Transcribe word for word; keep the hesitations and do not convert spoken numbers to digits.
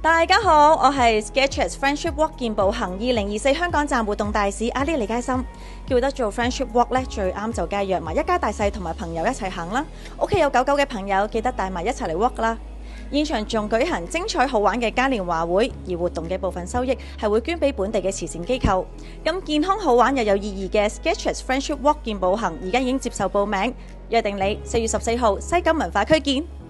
大家好，我係 Skechers Friendship Walk 健步行二零二四香港站活動大使阿 Lee 李佳芯。叫得做 Friendship Walk 咧，最啱就梗係約埋一家大細同埋朋友一齊行啦。屋企有狗狗嘅朋友記得帶埋一齊嚟 walk 啦。現場仲舉行精彩好玩嘅嘉年華會，而活動嘅部分收益係會捐俾本地嘅慈善機構。咁健康好玩又有意義嘅 Skechers Friendship Walk 健步行而家已經接受報名，約定你四月十四號西九文化區見。